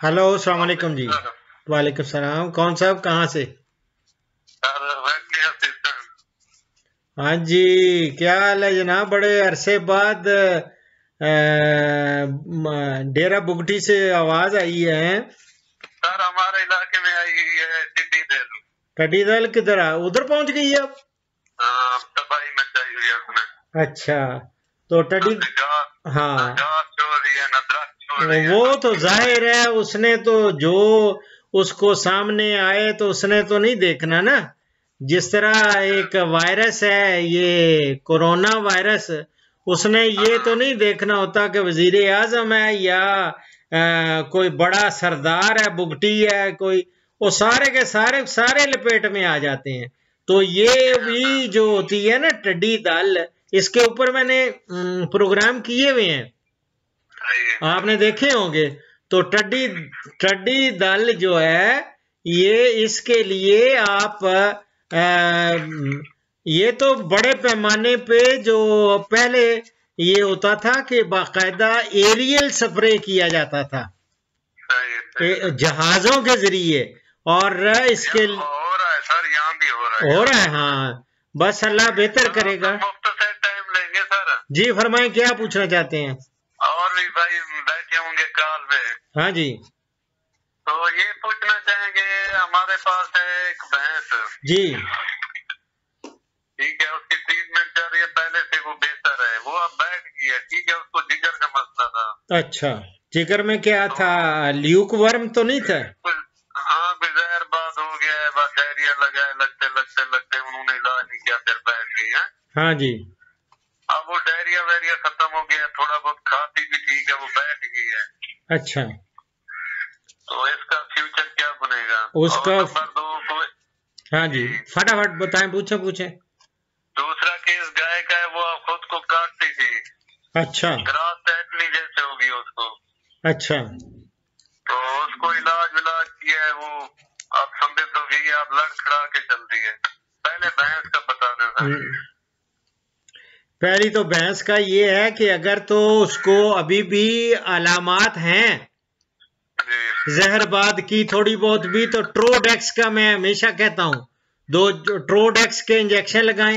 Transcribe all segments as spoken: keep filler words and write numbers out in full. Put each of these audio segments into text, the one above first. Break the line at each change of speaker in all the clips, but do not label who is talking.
Hello, अस्सलाम वालेकुम जी। वालेकुम सलाम। कौन साहब, कहाँ से? हाँ जी, क्या हाल है जनाब? बड़े अरसे बाद अ, म- डेरा बुगटी से आवाज आई है।
सर हमारे इलाके में आई हुई है टिड्डी दल।
कटी दल किधर आ उधर पहुंच गई है अब?
हाँ, तबाही मचाई हुई है उसने।
अच्छा, तो
ना
टडी,
तो घास ना
हाँ,
घास छोड़ रही है, ना दरख्त छोड़ रही है,
वो
ना
तो
कुछ कर रही
जाहिर है, उसने तो जो उसको सामने आए तो उसने तो नहीं देखना ना। जिस तरह
है।
एक वायरस है ये कोरोना वायरस, उसने ये तो
हाँ,
नहीं देखना होता कि वजीर आजम है या अ, कोई बड़ा सरदार है, बुगटी है कोई। वो सारे के सारे सारे लपेट में आ जाते हैं। तो ये भी जो होती है ना टिड्डी दल, इसके ऊपर मैंने अम, प्रोग्राम किए हुए हैं,
सही है।
आपने देखे होंगे। तो टड्डी टड्डी दल जो है, ये इसके लिए आप अ, ये तो बड़े पैमाने पे जो पहले ये होता था कि बाकायदा एरियल स्प्रे किया जाता था,
सही है, सही
ए,
है।
जहाजों के जरिए। और इसके
यहाँ हो रहा है सर, यहाँ भी हो रहा है,
हो
यहाँ
रहा
भी
है,
हो रहा है।
हाँ। बस अल्लाह बेहतर
सर आपसे
करेगा।
मुफ्त से टाइम लेंगे सर।
जी फरमाएं, क्या पूछना चाहते हैं?
और भी भाई बैठे होंगे कॉल पे।
हाँ जी।
तो ये पूछना चाहेंगे, हमारे पास है एक भैंस,
जी।
ठीक है, उसकी ट्रीटमेंट चल रही है, पहले से वो बेहतर है, वो अब बैठ गई है, ठीक है, उसको जिगर का मसला था।
अच्छा, जिगर में क्या
तो
था? ल्यूक वर्म तो नहीं था?
कुछ, हाँ कुछ जहर बाद हो गया है, बस डायरिया लगा है, लगते लगते लगते उन्होंने इलाज नहीं किया, फिर बैठ गई है।
हाँ जी।
अब वो डायरिया वायरिया खत्म हो गया, थोड़ा बहुत खाती भी ठीक है, वो बैठ गई है।
अच्छा,
तो इसका फ्यूचर क्या बनेगा?
उसका,
और नंबर दो को,
हाँ जी, फटाफट बताएं, पूछे पूछे।
दूसरा केस गाय का है, वो खुद को काटती थी,
अच्छा।
ग्रास टेटनी जैसे होगी उसको।
अच्छा।
तो उसको इलाज विलाज किया है, वो आप समझे तो कि आप लड़ खड़ा के चलती है। पहले भैंस का बता दें सर।
हम्म, पहली तो भैंस का ये है कि अगर तो उसको अभी भी अलामात हैं
जी,
जहरबाद की थोड़ी बहुत भी, तो ट्रोडेक्स का मैं हमेशा कहता हूं, दो ट्रोडेक्स के इंजेक्शन लगाएं।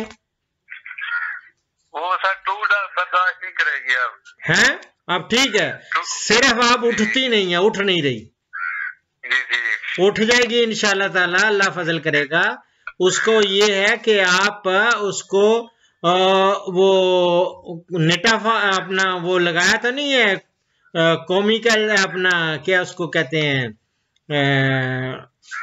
वो सर टू डर बर्दाश्त नहीं करेगी अब।
हैं? अब ठीक है, सिर्फ आप उठती नहीं है, उठ नहीं रही।
जी जी।
उठ जाएगी इंशाल्लाह ताला, अल्लाह फजल करेगा। उसको ये है कि आप उसको आ, वो नेटाफा अपना वो लगाया तो नहीं है, कॉमिकल अपना, क्या उसको कहते हैं,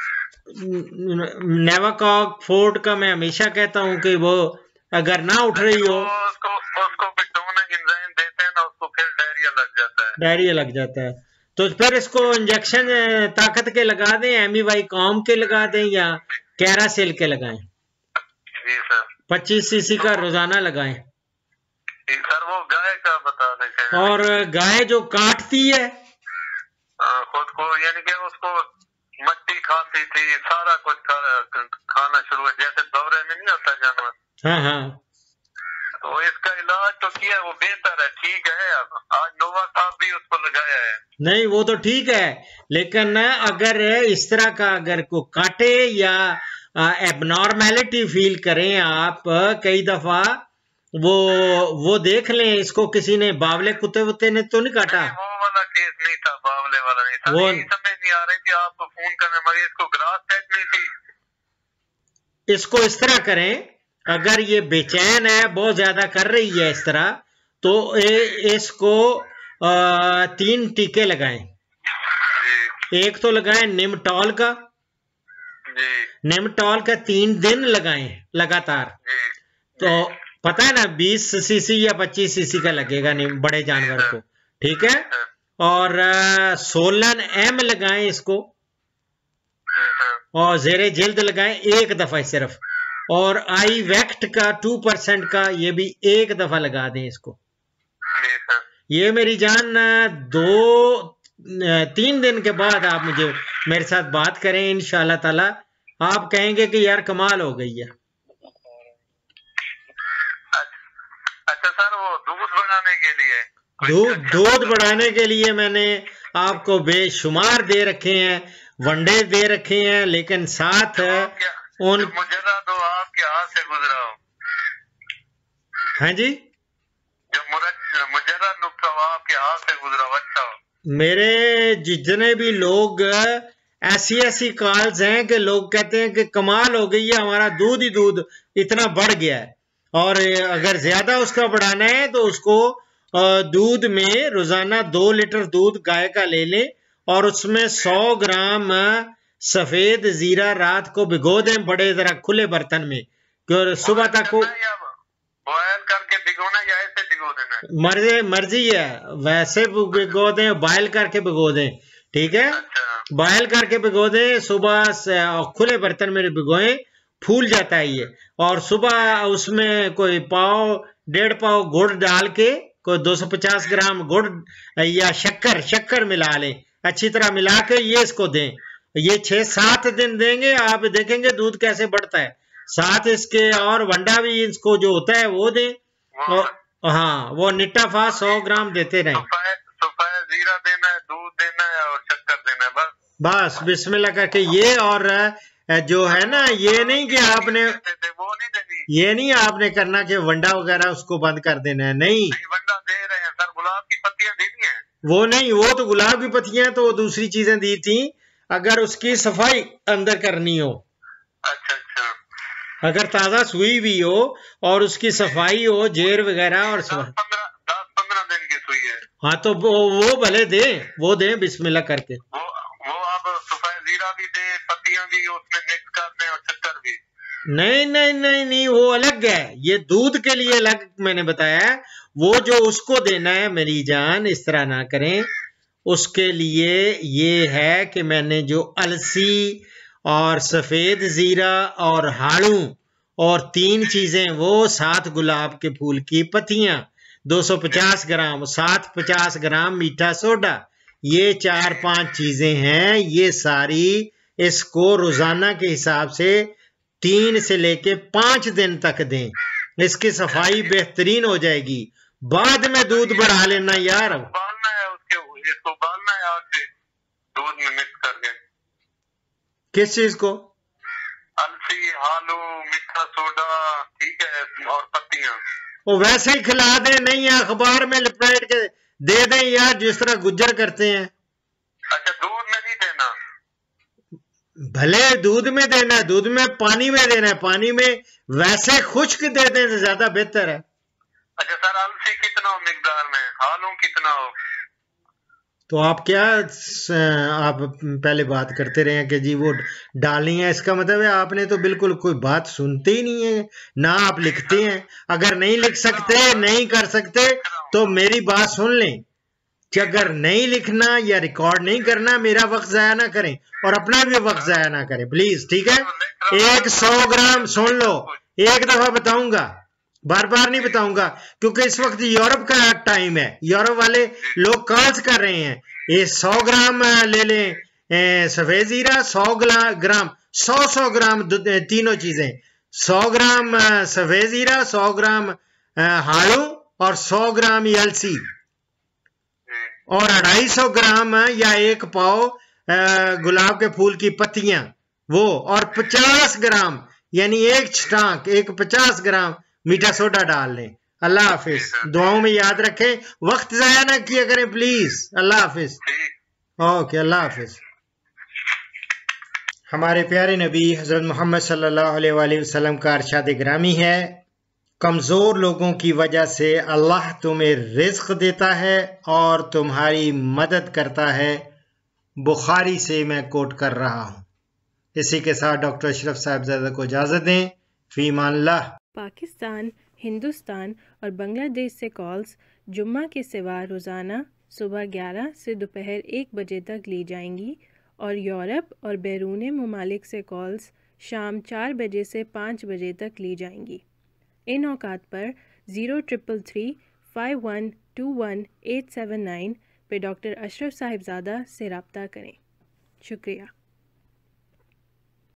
नेवाकॉक फोर्ट का। मैं हमेशा कहता हूं कि वो अगर ना उठ रही
लेकिन
हो,
वो उसको उसको बिटोनिक एंजाइम देते हैं ना, उसको फिर डायरिया लग जाता है।
डायरिया लग जाता है। तो फिर इसको इंजेक्शन ताकत के लगा दें, एमी वाई कॉम के लगा दें या कैरासिल के लगाएं।
जी सर।
पच्चीस सीसी का रोजाना लगाएं।
जी सर, वो गाय का बता दें कैसे
और
लगाएं।
गाय जो काटती है,
हाँ, खुद को यानी कि उसको मट्टी खाती थी, सारा कुछ खा, खाना शुरू हुआ, जैसे दौरे में नहीं होता जानवर।
हाँ हाँ,
तो इसका इलाज तो किया, वो बेहतर है, ठीक है। अब आज नोवा साहब भी उसको लगाया है।
नहीं वो तो ठीक है, लेकिन अगर इस तरह का अगर को काटे या एबनॉर्मेलिटी फील करें आप, कई दफा वो वो देख लें, इसको किसी ने बावले कुत्ते वुत्ते ने तो नहीं काटा।
नहीं, वो वाला केस नहीं था, बावले वाला नहीं था।
वो
यही समझ नहीं आ रही थी आपको फोन करने, मगर इसको ग्रास सेट नहीं थी।
इसको इस तरह करें, अगर ये बेचैन है, बहुत ज्यादा कर रही है इस तरह, तो ए, इसको आ, तीन टीके लगाएं।
जी
एक तो लगाएं निमटॉल का,
जी
निमटॉल का तीन दिन लगाएं लगातार।
जी
तो पता है ना, बीस सीसी या पच्चीस सीसी का लगेगा निम बड़े जानवर को, ठीक है।
सर,
और सोलन एम लगाएं इसको,
जी सर,
और जेरे जल्द लगाएं एक दफा सिर्फ। और आई वेक्ट का टू परसेंट का ये भी एक दफा लगा दें इसको।
जी सर।
ये मेरी जान, दो तीन दिन के बाद आप मुझे मेरे साथ बात करें, इंशाल्लाह ताला आप कहेंगे कि यार कमाल हो गई है।
अच्छा सर, वो दूध बनाने के लिए
दूध दूध बढ़ाने के लिए मैंने आपको बेशुमार दे रखे हैं, वनडे दे रखे हैं, लेकिन साथ उन
मुजर्रा तो आपके हाथ से गुजरा हो।
हाँ जी,
जो मुजर्रा नुक्ता आपके हाथ से गुजरा हो, अच्छा हो।
मेरे जितने भी लोग ऐसी ऐसी कॉल्स हैं कि लोग कहते हैं कि कमाल हो गई है, हमारा दूध ही दूध इतना बढ़ गया है, और अगर ज्यादा उसका बढ़ाना है तो उसको दूध में रोजाना दो लीटर दूध गाय का ले लें और उसमें सौ ग्राम सफेद जीरा रात को भिगो दें बड़े जरा खुले बर्तन में, क्योंकि सुबह तक को
बॉयल करके भिगोना या ऐसे भिगो देना,
मर्जी मर्जी है, वैसे भिगो दें, बॉयल करके भिगो दें, ठीक है।
अच्छा।
बॉयल करके भिगो दें, सुबह से खुले बर्तन में भिगोएं, फूल जाता है ये, और सुबह उसमें कोई पाव डेढ़ पाव गुड़ डाल के, कोई दो सौ पचास ग्राम गुड़ या शक्कर शक्कर मिला लें, अच्छी तरह मिला के ये इसको दें। ये छह सात दिन देंगे, आप देखेंगे दूध कैसे बढ़ता है। साथ इसके और वंडा भी इसको जो होता है वो दें, और हाँ वो निट्टा फा सौ ग्राम देते रहें।
जीरा देना है, दूध देना है और शक्कर देना है, बस
बस बिस्मिल्लाह करके ये। और जो है ना, ये नहीं कि आपने
वो नहीं देनी,
ये नहीं आपने करना कि वंडा वगैरह उसको बंद कर देना है, नहीं,
नहीं वंडा दे रहे हैं सर, गुलाब की पत्तियां देनी है,
वो नहीं, वो तो गुलाब की पत्तियां तो दूसरी चीजें दी थी, अगर उसकी सफाई अंदर करनी हो।
अच्छा अच्छा,
अगर ताजा सुई भी हो और उसकी सफाई हो, जेर वगैरह और
दस पंद्रह दिन की सुई है,
हाँ तो वो वो भले दे, वो दे बिस्मिल्लाह करके,
वो वो आप सफेद जीरा भी दे, पत्तियां भी उसमें मिक्स कर दें और शक्कर भी।
नहीं नहीं नहीं नहीं, वो अलग है, ये दूध के लिए अलग मैंने बताया, वो जो उसको देना है मेरी जान, इस तरह ना करें। उसके लिए ये है कि मैंने जो अलसी और सफेद जीरा और हाड़ू और तीन चीजें, वो सात गुलाब के फूल की पत्तियां, दो सौ पचास ग्राम, सात पचास ग्राम मीठा सोडा, ये चार पांच चीजें हैं, ये सारी इसको रोजाना के हिसाब से तीन से लेके पांच दिन तक दें, इसकी सफाई बेहतरीन हो जाएगी। बाद में दूध बढ़ा लेना यार,
उबालना है उसके, इसको उबालना है आग से दूध में मिक्स करके।
किस चीज को?
अलसी, आलू, मीठा सोडा, ठीक है, और पत्तियां।
वो वैसे ही खिला दें, नहीं है अखबार में लपेट के दे दें यार, जिस तरह गुज्जर करते हैं।
अच्छा, दूध में नहीं देना?
भले दूध में देना है, दूध में पानी में देना है, पानी में वैसे खुश्क दे दें तो ज्यादा बेहतर है।
अच्छा सर, अलसी कितना हो मिकदार में, आलू कितना हो?
तो आप क्या आप पहले बात करते रहे हैं कि जी वो डालनी है, इसका मतलब है आपने तो बिल्कुल कोई बात सुनते ही नहीं है ना, आप लिखते हैं। अगर नहीं लिख सकते, नहीं कर सकते तो मेरी बात सुन लें कि अगर नहीं लिखना या रिकॉर्ड नहीं करना, मेरा वक्त जाया ना करें और अपना भी वक्त जाया ना करें प्लीज, ठीक है। एक सौ ग्राम सुन लो, एक दफा बताऊंगा, बार बार नहीं बताऊंगा, क्योंकि इस वक्त यूरोप का टाइम है, यूरोप वाले लोग कॉल्स कर रहे हैं। ये सौ ग्राम ले लें सफेद जीरा, सौ ग्राम सौ सौ ग्राम तीनों चीजें, सौ ग्राम सफेद जीरा, सौ ग्राम हाड़ू और सौ ग्राम अलसी, और अढ़ाई सौ ग्राम या एक पाव गुलाब के फूल की पत्तियां वो, और पचास ग्राम यानी एक छटाक एक पचास ग्राम मीठा सोडा डाल लें। अल्लाह हाफिज, दुआओं में याद रखें, वक्त जाया ना किया करें प्लीज। अल्लाह हाफिज, ओके, अल्लाह हाफिज। हमारे प्यारे नबी हजरत मोहम्मद सल्लल्लाहु अलैहि वसल्लम का इरशाद गिरामी है, कमजोर लोगों की वजह से अल्लाह तुम्हें रिज्क देता है और तुम्हारी मदद करता है। बुखारी से मैं कोट कर रहा हूँ। इसी के साथ डॉक्टर अशरफ साहिबजादा को इजाज़त दें। फीमानल्लाह।
पाकिस्तान, हिंदुस्तान और बांग्लादेश से कॉल्स जुम्मा के सिवा रोज़ाना सुबह ग्यारह से दोपहर एक बजे तक ली जाएंगी, और यूरोप और बैरून ममालिक से कॉल्स शाम चार बजे से पाँच बजे तक ली जाएंगी। इन औकात पर zero triple three five one two one eight seven nine पे डॉक्टर अशरफ साहिबजादा से रब्ता करें। शुक्रिया।